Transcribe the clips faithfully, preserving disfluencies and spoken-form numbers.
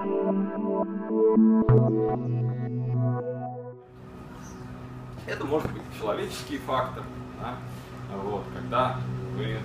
Это может быть человеческий фактор, да? Вот, когда вы,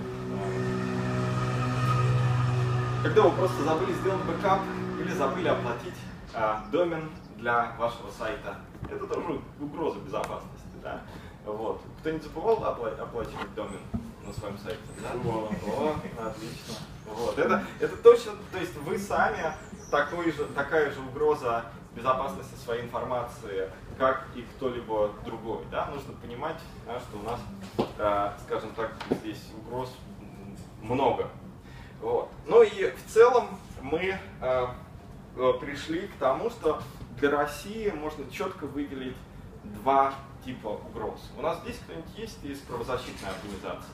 когда вы просто забыли сделать бэкап или забыли оплатить а, домен для вашего сайта. Это тоже угроза безопасности, да? Вот. Кто-нибудь забывал опла оплачивать домен на своем сайте? Да? О, о, отлично. Вот. Это, это точно, то есть вы сами такой же, такая же угроза безопасности своей информации, как и кто-либо другой. Да? Нужно понимать, да, что у нас, э, скажем так, здесь угроз много. Вот. Ну и в целом мы э, пришли к тому, что для России можно четко выделить два типа угроз. У нас здесь кто-нибудь есть из правозащитной организации?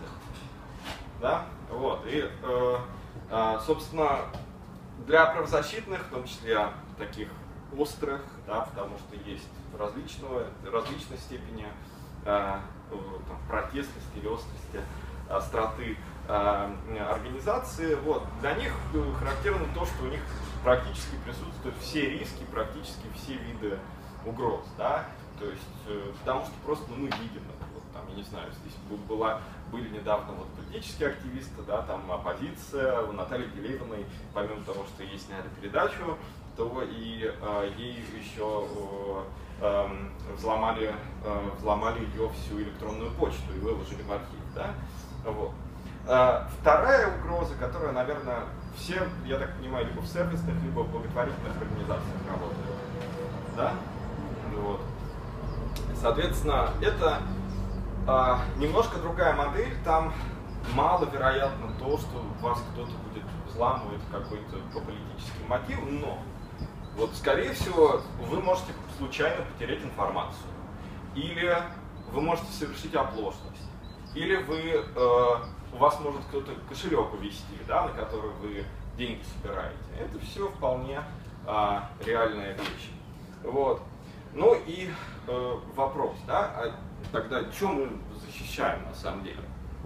Да? Вот. И, э, э, собственно, для правозащитных, в том числе таких острых, да, потому что есть различного, различной степени э, там, протестности или острости, остроты э, организации. Вот. Для них характерно то, что у них практически присутствуют все риски, практически все виды угроз. Да? То есть, э, потому что просто ну, мы видим это. Вот, там, я не знаю, здесь была, были недавно вот, политические активисты, да, там оппозиция, у Натальи Гелевиной, помимо того, что ей сняли передачу, то и э, ей еще э, э, взломали, э, взломали ее всю электронную почту и выложили в архив. Да? Вот. Э, вторая угроза, которая, наверное, все, я так понимаю, либо в сервисных, либо в благотворительных организациях работают. Да? Вот. Соответственно, это э, немножко другая модель, там маловероятно то, что вас кто-то будет взламывать какой-то по политическим мотивам, но вот, скорее всего, вы можете случайно потерять информацию, или вы можете совершить оплошность, или вы, э, у вас может кто-то кошелек увести, да, на который вы деньги собираете. Это все вполне э, реальная вещь. Вот. Ну и э, вопрос, да, а тогда что мы защищаем на самом деле?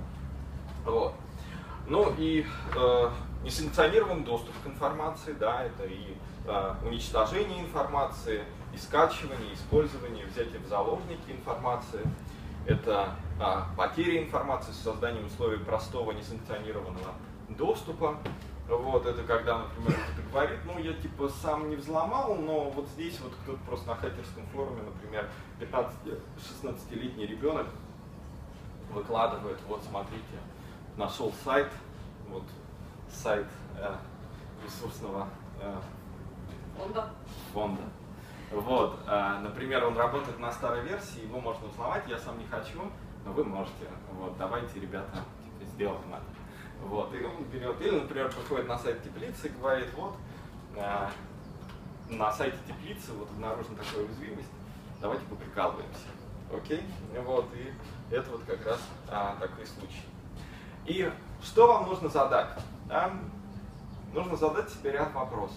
Вот. Ну и э, несанкционированный доступ к информации, да, это и э, уничтожение информации, и скачивание, использование, взятие в заложники информации, это э, потеря информации с созданием условий простого несанкционированного доступа. Вот, это когда, например, кто-то говорит, ну я типа сам не взломал, но вот здесь вот кто-то просто на хакерском форуме, например, пятнадцати-шестнадцатилетний ребенок выкладывает, вот смотрите, нашел сайт, вот сайт э, ресурсного э, фонда. фонда. Вот, э, например, он работает на старой версии, его можно взломать, я сам не хочу, но вы можете. Вот, давайте, ребята, типа, сделаем это. Вот, и он берет, или, например, приходит на сайт теплицы и говорит, вот, э, на сайте теплицы вот обнаружена такая уязвимость, давайте поприкалываемся. Окей? Вот, и это вот как раз а, такой случай. И что вам нужно задать? Да? Нужно задать себе ряд вопросов.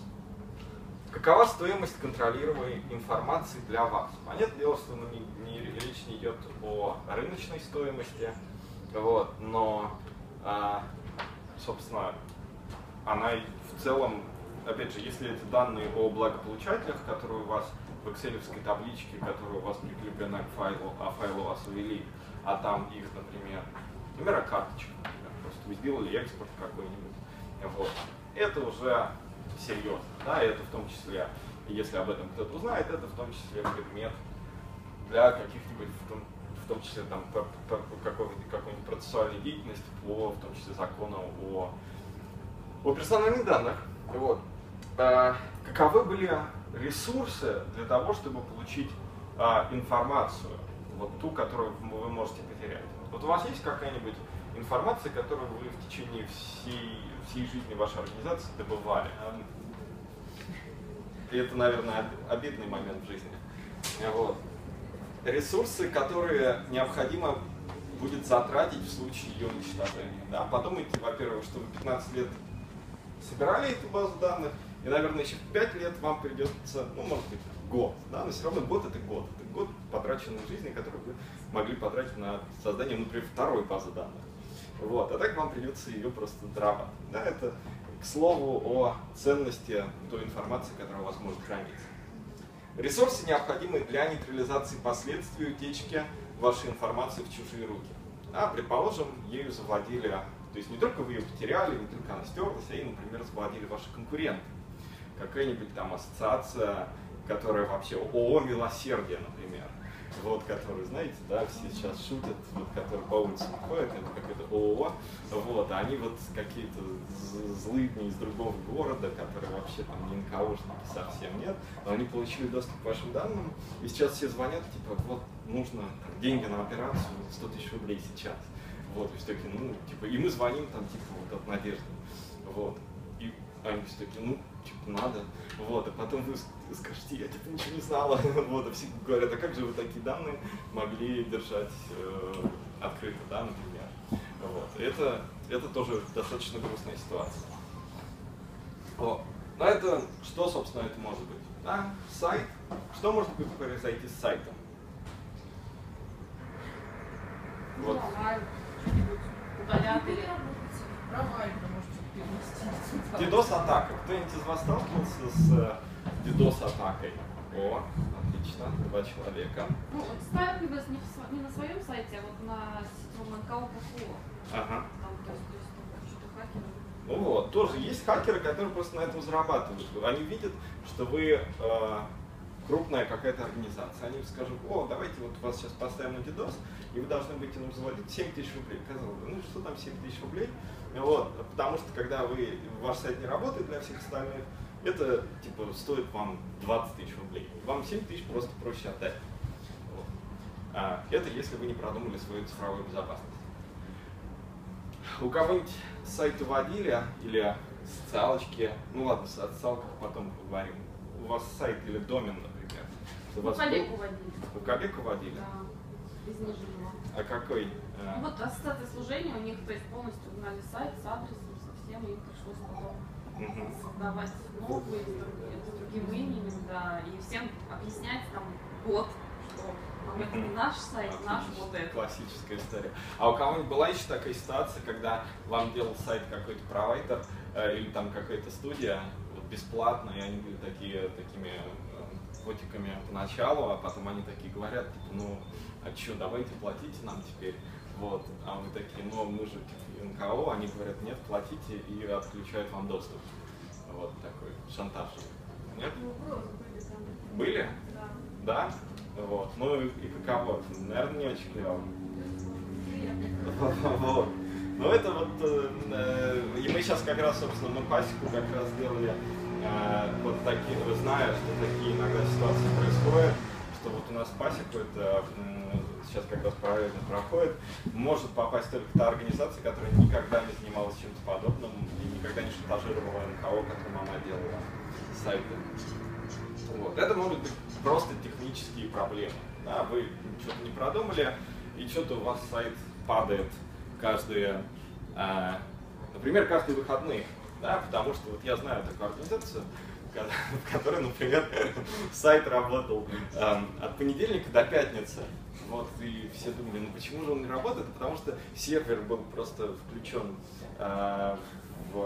Какова стоимость контролируемой информации для вас? Понятное дело, что ну, не, не, речь не идет о рыночной стоимости, вот, но, а, собственно, она в целом, опять же, если это данные о благополучателях, которые у вас в экселевской табличке, которая у вас прикреплена к файлу, а файл у вас ввели, а там их, например, номера карточек, например, просто вы сделали экспорт какой-нибудь, вот, это уже серьезно, да, это в том числе, если об этом кто-то узнает, это в том числе предмет для каких-нибудь, в том, в том числе там какой-нибудь процессуальной деятельности по, в том числе, закону о, о персональных данных. Вот. А, каковы были ресурсы для того, чтобы получить а, информацию, вот ту, которую вы можете потерять? Вот у вас есть какая-нибудь информация, которую вы в течение всей, всей жизни вашей организации добывали? И это, наверное, обидный момент в жизни. Вот. Ресурсы, которые необходимо будет затратить в случае ее уничтожения. Да? Подумайте, во-первых, что вы пятнадцать лет собирали эту базу данных, и, наверное, еще в пять лет вам придется, ну, может быть, год. Да? Но все равно год — это год. Это год потраченной жизни, который вы могли потратить на создание, например, второй базы данных. Вот. А так вам придется ее просто дорабатывать. Да? Это к слову о ценности той информации, которая у вас может храниться. Ресурсы необходимы для нейтрализации последствий утечки вашей информации в чужие руки. А, предположим, ею завладели, то есть не только вы ее потеряли, не только она стерлась, а ей, например, завладели ваши конкуренты. Какая-нибудь там ассоциация, которая вообще ООО «Милосердие», например. Вот, который, знаете, да, все сейчас шутят, вот, которые по улице ходят, это какое-то ООО, вот, а они вот какие-то злыдни из другого города, которые вообще там не эн ка ошники совсем нет, но они получили доступ к вашим данным, и сейчас все звонят, типа, вот, нужно там, деньги на операцию, сто тысяч рублей сейчас, вот, и все такие, ну, типа, и мы звоним там, типа, вот от Надежды, вот, и они все такие, ну, типа, надо, вот, а потом вы скажете, я типа ничего не знала, вот, а все говорят, а как же вы такие данные могли держать э, открыто, да, например, вот, это, это тоже достаточно грустная ситуация. Вот. Но это, что, собственно, это может быть, да, сайт, что может быть произойти с сайтом? Вот. Удалят или провайдер, может перенести. дидос-атака. Кто-нибудь из вас сталкивался с дидос-атакой? О, отлично, два человека. Ну, вот сталкивались не, не на своем сайте, а вот на сетевом эн ка о ПФО. Ага. Там, то есть, то есть там что-то хакеры. Ну вот, тоже есть хакеры, которые просто на этом зарабатывают. Они видят, что вы э, крупная какая-то организация. Они скажут, о, давайте вот вас сейчас поставим на дидос, и вы должны будете нам заводить семь тысяч рублей. Казалось бы, ну что там семь тысяч рублей? Вот, потому что когда вы, ваш сайт не работает для всех остальных, это типа стоит вам двадцать тысяч рублей. Вам семь тысяч просто проще отдать. Вот. А, это если вы не продумали свою цифровую безопасность. У кого-нибудь сайты водили или социалочки, ну ладно, о социалках потом поговорим. У вас сайт или домен, например. У коллегу водили. У коллегу водили? Да, из Нижнего. А какой? Ну, вот ассоциация служения, у них то есть полностью угнали сайт с адресом, со всем, и им пришлось потом uh-huh. создавать новые с, с другим именем, да, и всем объяснять там год, что это не наш сайт, наш вот это. Классическая история. А у кого-нибудь была еще такая ситуация, когда вам делал сайт какой-то провайдер э, или там какая-то студия вот, бесплатно, и они были такие, такими э, котиками поначалу, а потом они такие говорят, типа, ну, а что, давайте платите нам теперь. Вот, а мы такие, ну мы же типа, эн ка о, они говорят, нет, платите и отключают вам доступ. Вот такой шантаж. Нет? Были? Да. Да? Вот. Ну и каково? Наверное, не очень клево. Вот. Ну это вот, э, и мы сейчас как раз, собственно, мы пасеку как раз делали э, вот такие, вы знаете, что такие иногда ситуации происходят, что вот у нас пасеку это сейчас как раз правильно проходит, может попасть только та организация, которая никогда не занималась чем-то подобным и никогда не шантажировала эн ка о, которым она делала сайты. Вот. Это могут быть просто технические проблемы. Да? Вы что-то не продумали, и что-то у вас сайт падает каждые, э, например, каждые выходные. Да? Потому что вот я знаю такую организацию, в которой, например, сайт работал э, от понедельника до пятницы. Вот, и все думали, ну почему же он не работает? Потому что сервер был просто включен э, в,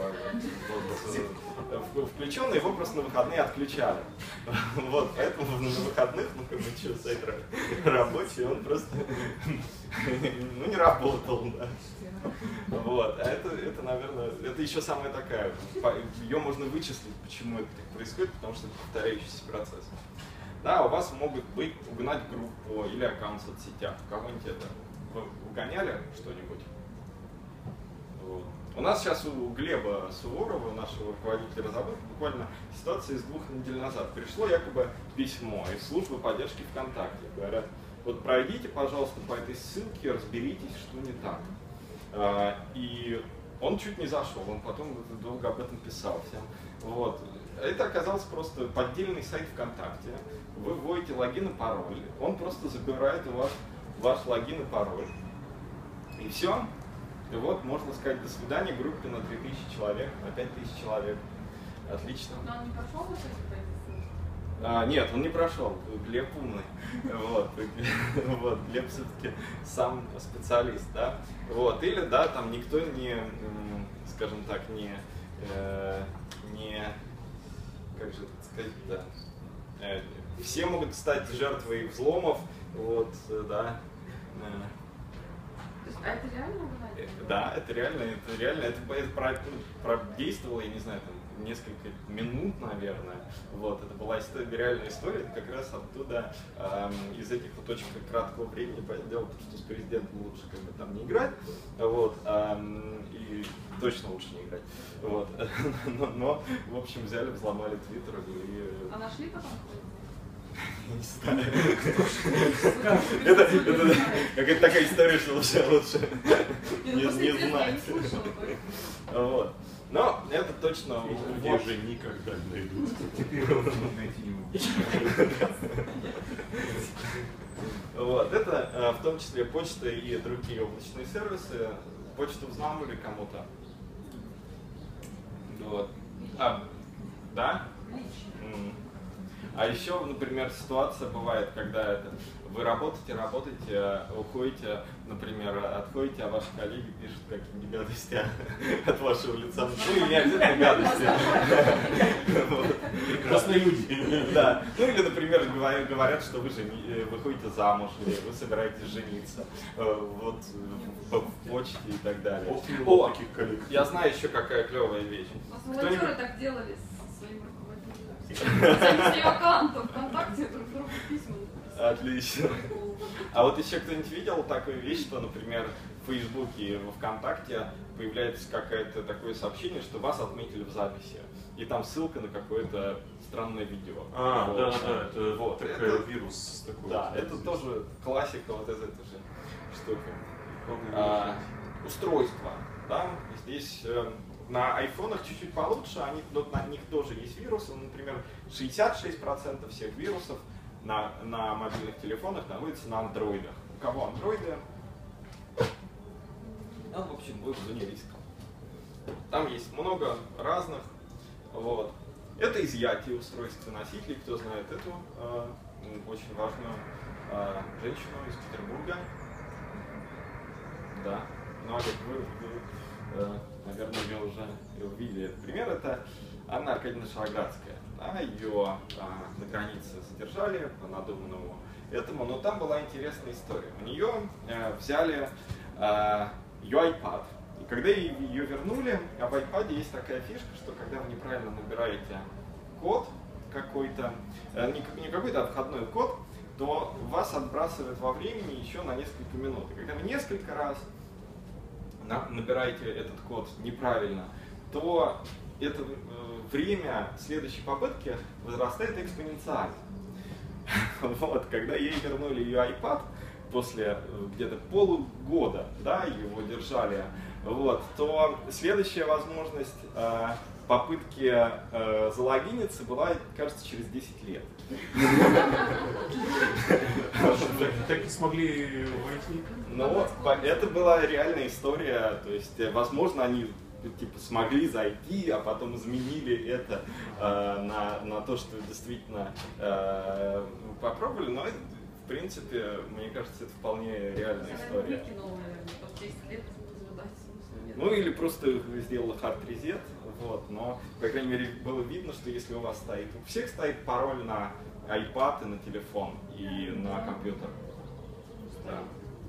в, в, включен, и его просто на выходные отключали. Вот, поэтому на выходных, ну как бы что, сайт рабочий, он просто ну, не работал, да. Вот, а это, это, наверное, это еще самая такая, ее можно вычислить, почему это так происходит, потому что это повторяющийся процесс. Да, у вас могут быть угнать группу или аккаунт в соцсетях. У кого-нибудь это? Вы угоняли что-нибудь? Вот. У нас сейчас у Глеба Суворова, нашего руководителя разработки, буквально ситуация из двух недель назад. Пришло якобы письмо из службы поддержки ВКонтакте. Говорят, вот пройдите, пожалуйста, по этой ссылке, разберитесь, что не так. И он чуть не зашел, он потом долго об этом писал всем. Вот. Это оказался просто поддельный сайт ВКонтакте. Вы вводите логин и пароль, он просто забирает у вас ваш логин и пароль. И все. И вот можно сказать до свидания группе на три тысячи человек, на пять тысяч человек. Отлично. Но он не прошел вот эти а, Нет, он не прошел. Глеб умный. Вот. Вот. Глеб все-таки сам специалист, да. Вот. Или да, там никто не, скажем так, не э, не, как же это сказать, да, э, все могут стать жертвой взломов, вот, э, да. Э, То есть, а это реально угнать? Да, это реально, это реально, это, это про, продействовало, я не знаю, там, несколько минут, наверное. Вот, это была история, реальная история, это как раз оттуда, эм, из этих вот очень краткого времени дело, что с президентом лучше как бы там не играть, вот, эм, и точно лучше не играть. Вот. но, но, в общем, взяли, взломали Твиттер и... А нашли потом? Не знаю. Это какая-то такая история, что лучше лучше не знать. Вот. Но это точно где же никогда не найдут. Теперь его найти не могут. Вот. Это в том числе почта и другие облачные сервисы. Почту взломали кому-то. Вот. А, да? А еще, например, ситуация бывает, когда это, вы работаете, работаете, уходите, например, отходите, а ваши коллеги пишут какие-нибудь гадости от вашего лица. Ну или не обязательно гадости. Прекрасные люди. Да. Ну или, например, говорят, что вы выходите замуж, или вы собираетесь жениться. Вот в почте и так далее. О, таких коллег. Я знаю еще какая клевая вещь. У нас волонтеры так делали со своим руководителем. С аккаунтом ВКонтакте друг другу письма. Отлично. А вот еще кто-нибудь видел такую вещь, что, например, в Фейсбуке и во ВКонтакте появляется какое-то такое сообщение, что вас отметили в записи. И там ссылка на какое-то странное видео. А, вот. да, да, это вот. такой это, вирус такой. Да, это здесь. тоже классика вот из этой же штуки. А, устройства. Да? Здесь э, на айфонах чуть-чуть получше, они, на них тоже есть вирусы. Например, шестьдесят шесть процентов всех вирусов на, на мобильных телефонах находится на андроидах. У кого андроиды, он, в общем, будет в зоне риска. Там есть много разных. Вот. Это изъятие устройств и носителей. Кто знает эту э, очень важную э, женщину из Петербурга. Да. Ну, а вы, вы э, наверное, ее уже увидели. Пример — это Анна Аркадьевна Шароградская. Да, ее а, на границе задержали по надуманному этому, но там была интересная история. У нее э, взяли э, ее iPad, и когда ее вернули, а в iPad есть такая фишка, что когда вы неправильно набираете код какой-то, э, не, не какой-то, а входной код, то вас отбрасывает во времени еще на несколько минут. И когда вы несколько раз на, набираете этот код неправильно, то это э, время следующей попытки возрастает экспоненциально. Вот, когда ей вернули ее iPad после э, где-то полугода, да, его держали, вот, то следующая возможность э, попытки э, залогиниться была, кажется, через десять лет. Так и смогли войти? Ну, это была реальная история, то есть, возможно, они типа смогли зайти, а потом изменили это э, на, на то, что действительно э, попробовали, но это, в принципе, мне кажется, это вполне реальная история. Ну или просто сделала хард-резет, вот, но, по крайней мере, было видно, что если у вас стоит, у всех стоит пароль на iPad и на телефон, и на компьютер. Да.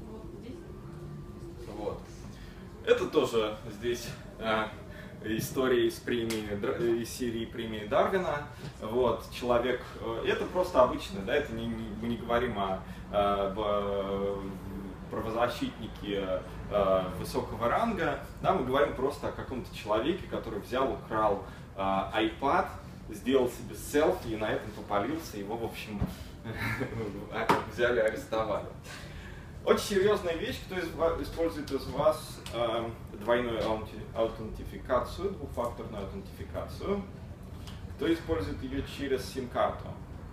Вот. Это тоже здесь э, история из премии, из серии премии Дарвина. Вот, человек, э, это просто обычно, да, это не, не, мы не говорим о, о правозащитнике э, высокого ранга, да, мы говорим просто о каком-то человеке, который взял, украл э, iPad, сделал себе селфи и на этом попалился, его, в общем, взяли, арестовали. Очень серьезная вещь, кто из вас, использует из вас э, двойную аутентификацию, двухфакторную аутентификацию, кто использует ее через сим-карту.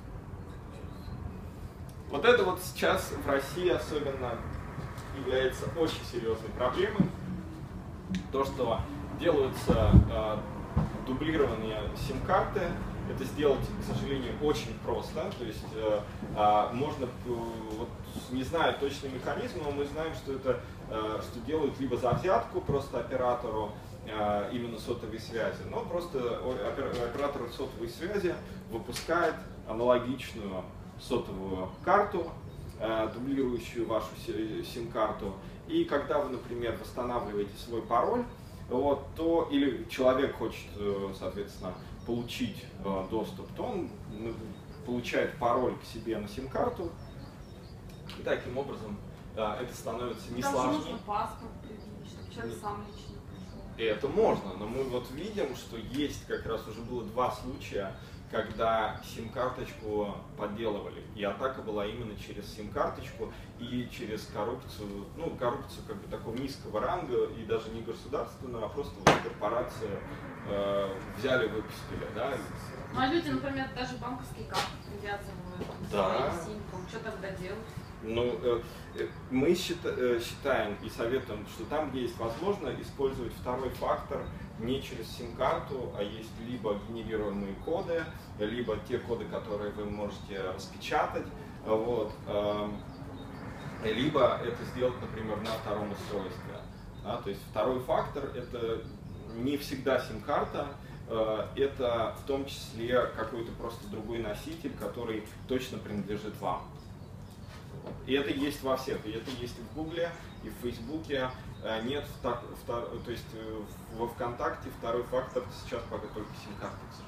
Вот это вот сейчас в России особенно является очень серьезной проблемой. То, что делаются э, дублированные сим-карты, это сделать, к сожалению, очень просто. То есть э, э, можно, э, вот, не знаю точный механизм, но мы знаем, что это э, что делают либо за взятку просто оператору, э, именно сотовой связи, но просто оператор сотовой связи выпускает аналогичную сотовую карту, э, дублирующую вашу сим-карту, и когда вы, например, восстанавливаете свой пароль, вот, то, или человек хочет, соответственно, получить э, доступ, то он получает пароль к себе на сим-карту, и таким образом э, это становится не Там сложнее. нужно паспорт предъявить, чтобы человек сам лично пришел. И это можно, но мы вот видим, что есть как раз уже было два случая, когда сим-карточку подделывали. И атака была именно через сим-карточку и через коррупцию, ну, коррупцию как бы такого низкого ранга, и даже не государственную, а просто вот корпорации э, взяли, выпустили, да. Ну а люди, например, даже банковские карты привязывают к Да. своим симкам. Что тогда делать? Ну, э, э, мы счита, э, считаем и советуем, что там, где есть возможно, использовать второй фактор не через сим-карту, а есть либо генерируемые коды, либо те коды, которые вы можете распечатать, вот, э, либо это сделать, например, на втором устройстве. Да, то есть второй фактор — это не всегда сим-карта, э, это в том числе какой-то просто другой носитель, который точно принадлежит вам. И это есть во всех, и это есть и в Гугле, и в Фейсбуке. Нет, втор, втор, то есть во ВКонтакте второй фактор сейчас пока только сим-карты, к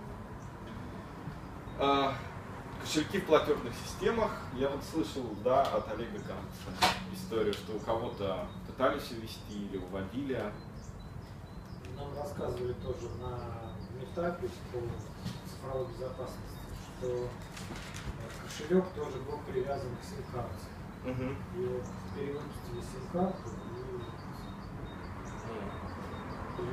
сожалению. Кошельки в платежных системах. Я вот слышал, да, от Олега Кампуса историю, что у кого-то пытались ввести или уводили. Нам рассказывали тоже на метапе по цифровой безопасности, что кошелек тоже был привязан к сим-карте. Угу. И вот перевыпустили сим-карту и...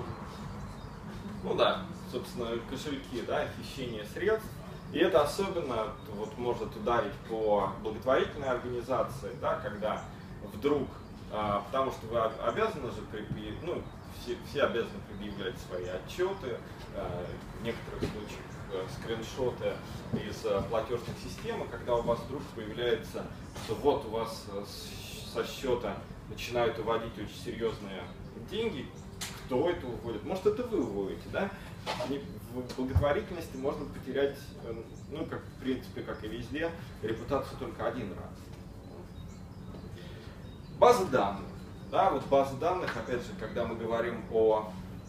Ну да, собственно, кошельки, да, хищение средств. И это особенно вот, может ударить по благотворительной организации, да, когда вдруг, а, потому что вы обязаны же, предъявить, ну, все, все обязаны предъявлять свои отчеты, а, в некоторых случаях а, скриншоты из а, платежных систем, и когда у вас вдруг появляется, что вот у вас а, со счета начинают уводить очень серьезные деньги, кто это уводит? Может, это вы уводите, да? В благотворительности можно потерять, ну, как в принципе, как и везде, репутацию только один раз. База данных. Да, вот база данных, опять же, когда мы говорим о,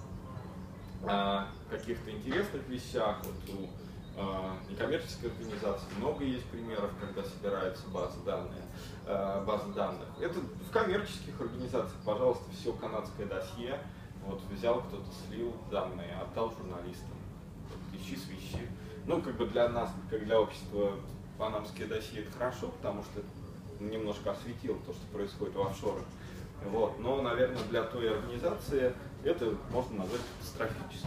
о каких-то интересных вещах, вот у э, некоммерческой организации много есть примеров, когда собираются базы данных. Э, базы данных. Это в коммерческих организациях, пожалуйста, все канадское досье. Вот взял кто-то, слил данные, отдал журналистам. Вот, ищи, свищи. Ну, как бы для нас, как для общества, панамские досье это хорошо, потому что это немножко осветило то, что происходит в офшорах. Вот. Но, наверное, для той организации это можно назвать катастрофическим.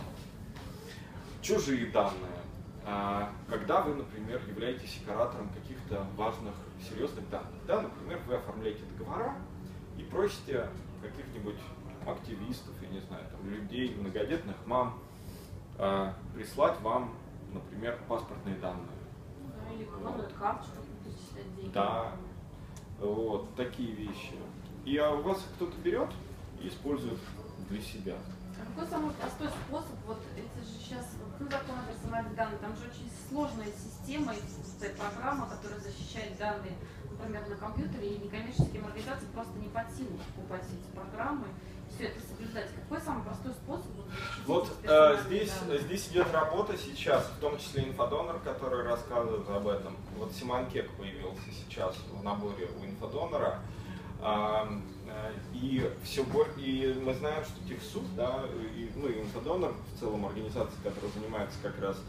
Чужие данные. А, когда вы, например, являетесь оператором каких-то важных, серьезных данных. Да, например, вы оформляете договора и просите каких-нибудь активистов, я не знаю, там, людей, многодетных мам, э, прислать вам, например, паспортные данные. Да, или кладут карточку, перечислять деньги. Да, вот такие вещи. И а у вас кто-то берет и использует для себя. А какой самый простой способ? Вот это же сейчас, ну, закон о персональных данных, там же очень сложная система и программа, которая защищает данные, например, на компьютере, и некоммерческим организациям просто не под силу покупать эти программы. Все это соблюдать. Какой самый простой способ? Вот э, здесь, здесь идет работа сейчас, в том числе инфодонор, который рассказывает об этом. Вот Симанкек появился сейчас в наборе у инфодонора. А, и, все, и мы знаем, что Техсуд, да, и, ну и инфодонор, в целом организация, которая занимается как раз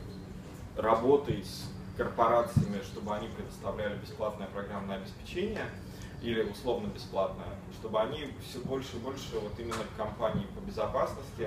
работой с корпорациями, чтобы они предоставляли бесплатное программное обеспечение, или условно бесплатное, чтобы они все больше и больше вот именно компании по безопасности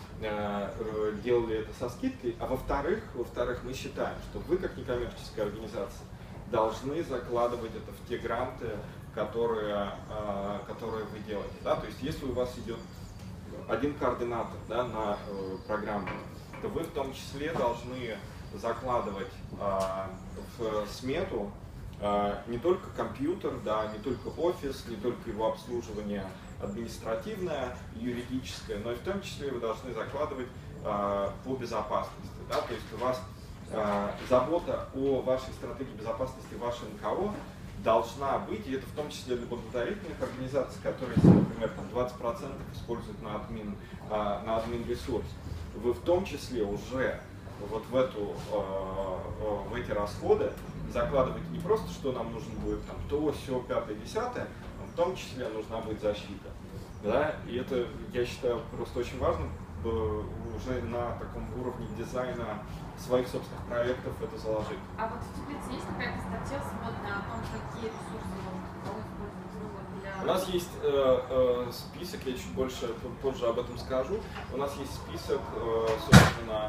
э, делали это со скидкой. А во-вторых, во-вторых, мы считаем, что вы, как некоммерческая организация, должны закладывать это в те гранты, которые, э, которые вы делаете. Да? То есть, если у вас идет один координатор, да, на э, программу, то вы в том числе должны закладывать э, в смету не только компьютер, да, не только офис, не только его обслуживание, административное, юридическое, но и в том числе вы должны закладывать э, по безопасности. Да? То есть у вас э, забота о вашей стратегии безопасности, вашей эн ка о должна быть, и это в том числе для благотворительных организаций, которые, например, там двадцать процентов используют на админ, э, на админ ресурс. Вы в том числе уже вот в, эту, э, в эти расходы закладываете не просто, что нам нужно будет там, то, сё, пятое, десятое, но в том числе нужна будет защита. Да? И это, я считаю, просто очень важно уже на таком уровне дизайна своих собственных проектов это заложить. А вот в теплице есть какая-то статья сводная о том, какие ресурсы можно использовать для... У нас есть э, э, список, я чуть больше позже об этом скажу. У нас есть список, э, собственно,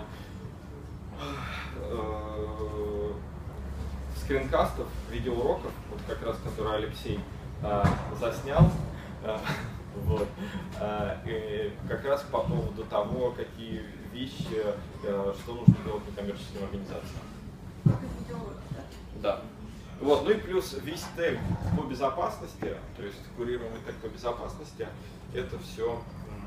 э, скринкастов, видеоуроков, вот как раз который Алексей э, заснял. Э, Вот. И как раз по поводу того, какие вещи, что нужно делать некоммерческим организациям. Да. Вот. Ну и плюс весь тег по безопасности, то есть курируемый тег по безопасности, это все,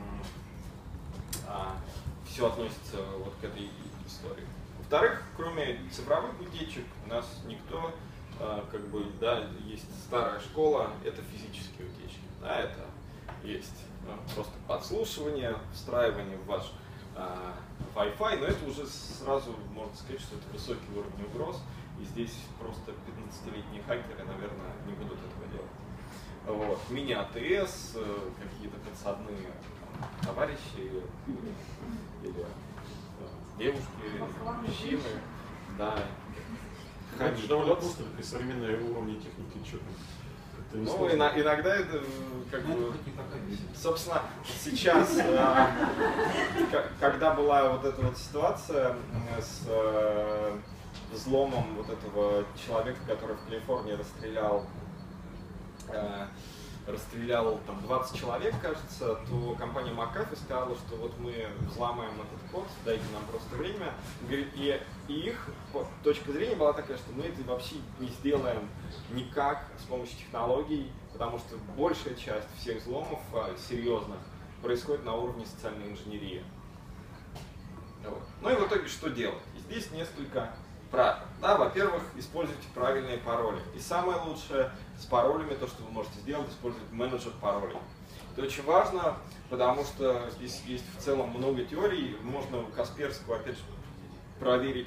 все относится вот к этой истории. Во-вторых, кроме цифровых утечек, у нас никто, как бы, да, есть старая школа, это физические утечки. Да, это есть ну, просто подслушивание, встраивание в ваш э, Wi-Fi, но это уже сразу можно сказать, что это высокий уровень угроз, и здесь просто пятнадцатилетние хакеры, наверное, не будут этого делать. Вот. Мини-АТС, э, какие-то подсадные там, товарищи или, или э, девушки, мужчины, да. Это довольно просто при современной уровне техники, что Ну, и, иногда это, как бы, собственно, сейчас, э, когда была вот эта вот ситуация с э, взломом вот этого человека, который в Калифорнии расстрелял, э, расстрелял там двадцать человек, кажется, то компания McAfee сказала, что вот мы взломаем этот код, дайте нам просто время. И, и их точка зрения была такая, что мы это вообще не сделаем никак с помощью технологий, потому что большая часть всех взломов серьезных происходит на уровне социальной инженерии. Вот. Ну и в итоге что делать? И здесь несколько правил. Да, во-первых, используйте правильные пароли. И самое лучшее с паролями, то, что вы можете сделать, использовать менеджер паролей. Это очень важно, потому что здесь есть в целом много теорий. Можно у Касперского, опять же, проверить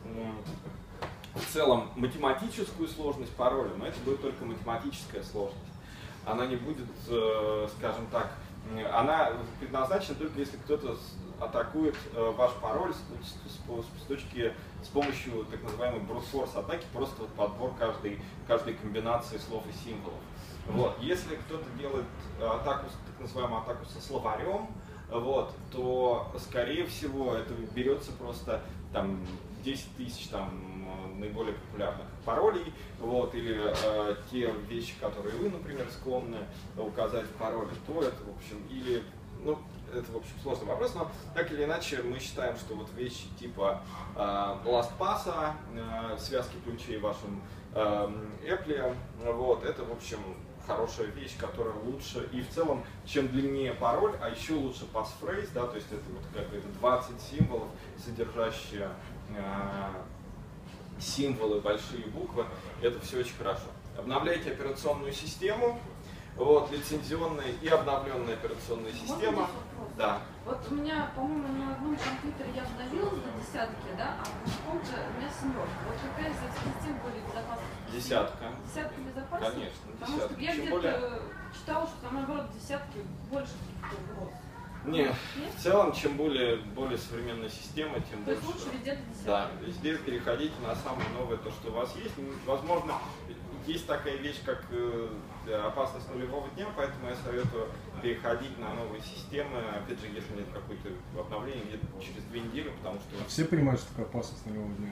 в целом математическую сложность пароля, но это будет только математическая сложность. Она не будет, скажем так, она предназначена только если кто-то атакует ваш пароль с, с, с, точки, с помощью так называемой брут-форс атаки, просто вот подбор каждой, каждой комбинации слов и символов. Вот. Если кто-то делает атаку, так называемую атаку со словарем, вот, то скорее всего это берется просто там десять тысяч там наиболее популярных паролей, вот, или э, те вещи, которые вы, например, склонны указать в пароле, то это, в общем, или, ну, это, в общем, сложный вопрос, но так или иначе мы считаем, что вот вещи типа э, LastPass, э, связки ключей в вашем э, Apple, вот, это, в общем, хорошая вещь, которая лучше, и в целом, чем длиннее пароль, а еще лучше passphrase, да, то есть это вот как-то двадцать символов, содержащие э, символы, большие буквы, это все очень хорошо. Обновляйте операционную систему, вот, лицензионная и обновленная операционная система. Да. Вот у меня, по-моему, на одном компьютере я обновилась до десятки, да, а на каком-то у меня семерка. Вот какая из этих систем более безопасна? Десятка. Десятка безопаснее? Конечно, Потому десятка. что я где-то более... читала, что там, наоборот, десятки больше каких-то угроз. Нет, Нет, в целом, чем более, более современная система, тем то больше. Есть лучше везде десятки. Да, везде переходите на самое новое, то, что у вас есть. Возможно, есть такая вещь, как э, опасность нулевого дня, поэтому я советую переходить на новые системы, опять же, если нет какой-то обновления, где-то через две недели, потому что... А все понимают, что такое опасность нулевого дня?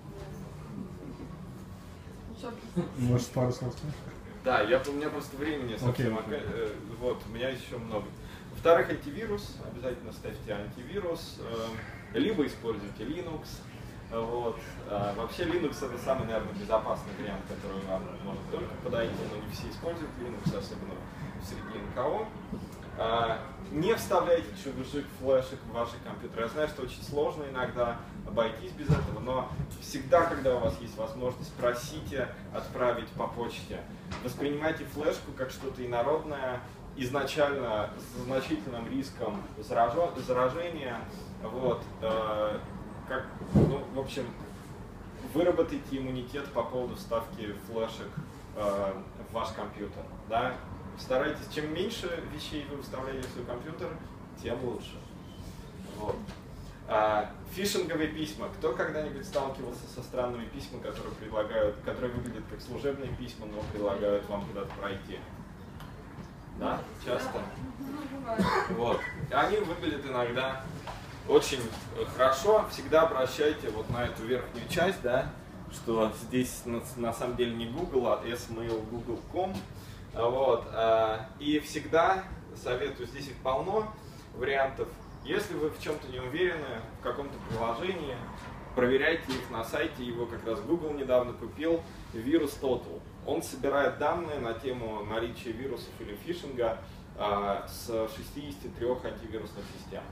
Может, пару слов? Да, я, у меня просто времени совсем, okay, okay. Э, вот, у меня еще много. Во-вторых, антивирус, обязательно ставьте антивирус, э, либо используйте Linux, Вот. А, вообще Linux это самый, наверное, безопасный вариант, который вам может только подойти, но не все используют Linux, особенно среди эн ка о. А, не вставляйте чужих флешек в ваши компьютеры. Я знаю, что очень сложно иногда обойтись без этого, но всегда, когда у вас есть возможность, просите отправить по почте. Воспринимайте флешку как что-то инородное, изначально с значительным риском заражения. Вот, э, как, ну, в общем, выработайте иммунитет по поводу вставки флешек э, в ваш компьютер. Да? Старайтесь, чем меньше вещей вы вставляете в свой компьютер, тем лучше. Вот. А, фишинговые письма. Кто когда-нибудь сталкивался со странными письмами, которые предлагают, которые выглядят как служебные письма, но предлагают вам куда-то пройти? Да? Часто? Вот. Они выглядят иногда очень хорошо. Всегда обращайте вот на эту верхнюю часть, да, что здесь на, на самом деле не Google, а эс мейл гугл точка ком. Вот. И всегда советую, здесь их полно вариантов. Если вы в чем-то не уверены, в каком-то приложении, проверяйте их на сайте. Его как раз Google недавно купил, VirusTotal. Он собирает данные на тему наличия вирусов или фишинга а, с шестидесяти трёх антивирусных систем.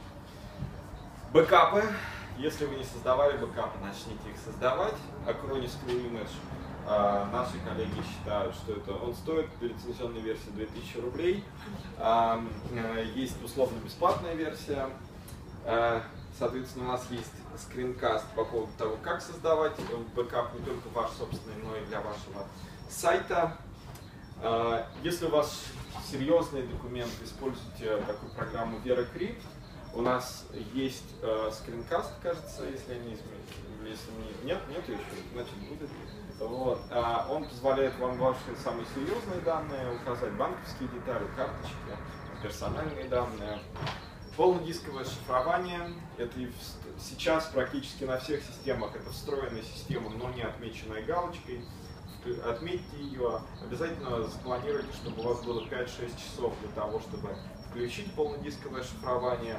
Бэкапы. Если вы не создавали бэкапы, начните их создавать. Acronis True Image. А, наши коллеги считают, что это он стоит для лицензионной версии две тысячи рублей. А, есть условно-бесплатная версия. А, соответственно, у нас есть скринкаст по поводу того, как создавать бэкап не только ваш собственный, но и для вашего сайта. А, если у вас серьезный документ, используйте такую программу VeraCrypt. У нас есть э, скринкаст, кажется, если не изменить. Если не, нет, нет еще, значит будет. Вот. А он позволяет вам ваши самые серьезные данные указать, банковские детали, карточки, персональные данные. Полнодисковое шифрование. Это и в, сейчас практически на всех системах. Это встроенная система, но не отмеченная галочкой. Отметьте ее. Обязательно запланируйте, чтобы у вас было пять-шесть часов для того, чтобы включить полнодисковое шифрование.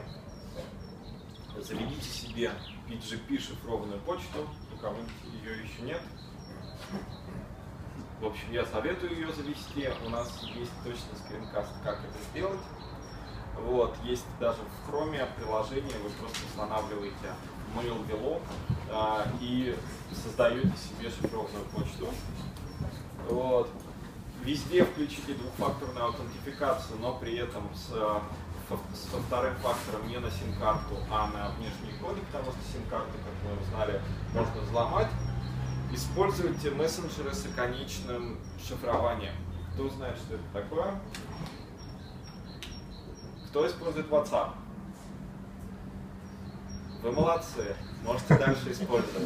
Заведите себе пи джи пи шифрованную почту, у кого-нибудь ее еще нет. В общем, я советую ее завести. У нас есть точно скринкаст, как это сделать. Вот, есть даже в Chrome приложение, вы просто устанавливаете MailVelo а, и создаете себе шифрованную почту. Вот. Везде включите двухфакторную аутентификацию, но при этом с, со вторым фактором не на сим-карту, а на внешние коды, потому что сим-карты, как мы узнали, можно взломать. Используйте мессенджеры с оконечным шифрованием. Кто знает, что это такое? Кто использует WhatsApp? Вы молодцы, можете дальше использовать.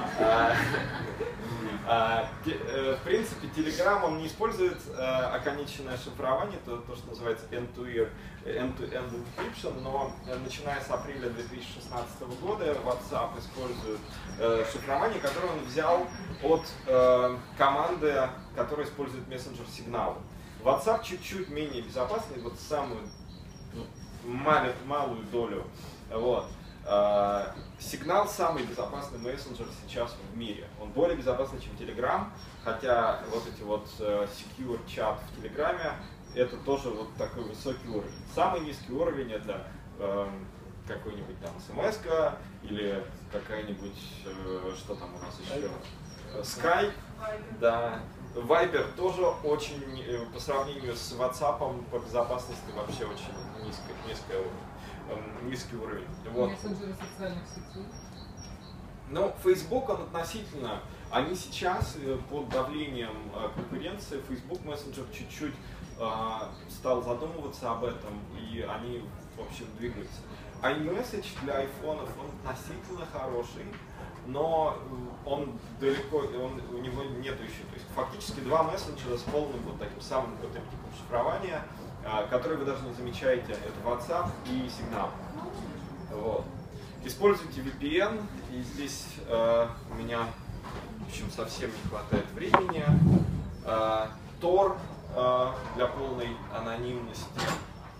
В принципе, Telegram он не использует оконечное шифрование, то, то что называется end-to-end encryption, но начиная с апреля две тысячи шестнадцатого года WhatsApp использует шифрование, которое он взял от команды, которая использует мессенджер Signal. WhatsApp чуть-чуть менее безопасный, вот самую малую, малую долю. Вот. Signal самый безопасный мессенджер сейчас в мире. Он более безопасный, чем Telegram, хотя вот эти вот secure чат в Телеграме это тоже вот такой высокий уровень. Самый низкий уровень это э, какой-нибудь там смс-ка или какая-нибудь, э, что там у нас еще, Skype, да. Viber тоже очень, по сравнению с WhatsApp, по безопасности вообще очень низкий, низкий уровень. Низкий уровень. Вот. Мессенджеры социальных сетей? Ну, Facebook, он относительно, они сейчас под давлением конкуренции, Facebook Messenger чуть-чуть э, стал задумываться об этом, и они, в общем, двигаются. iMessage для айфонов, он относительно хороший, но он далеко, он, у него нет еще, то есть фактически два мессенджера с полным вот таким самым крутым типом шифрования, э, которые вы даже не замечаете, это WhatsApp и Signal. Вот. Используйте ви пи эн, и здесь э, у меня, в общем, совсем не хватает времени. Э, Tor э, для полной анонимности.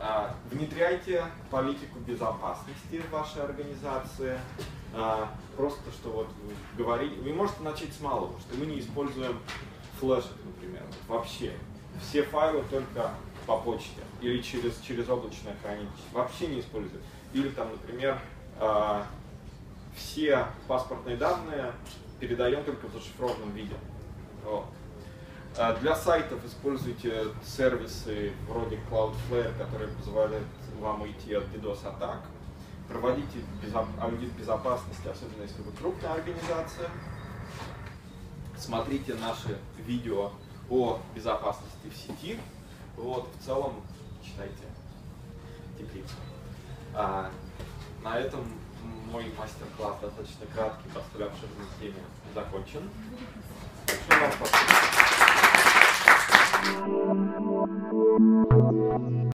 а, внедряйте политику безопасности в вашей организации. А, просто что вот вы говорите, вы можете начать с малого, что мы не используем флешек, например, вот вообще. Все файлы только по почте или через, через облачное хранилище. Вообще не используем. Или там, например, а, все паспортные данные передаем только в зашифрованном виде. Вот. Для сайтов используйте сервисы вроде Cloudflare, которые позволяют вам уйти от DDoS-атак. Проводите безо- аудит безопасности, особенно если вы крупная организация. Смотрите наши видео о безопасности в сети. Вот, в целом, читайте теплицу. А, на этом мой мастер-класс, достаточно краткий, по столь обширной теме, закончен. Большое вам спасибо.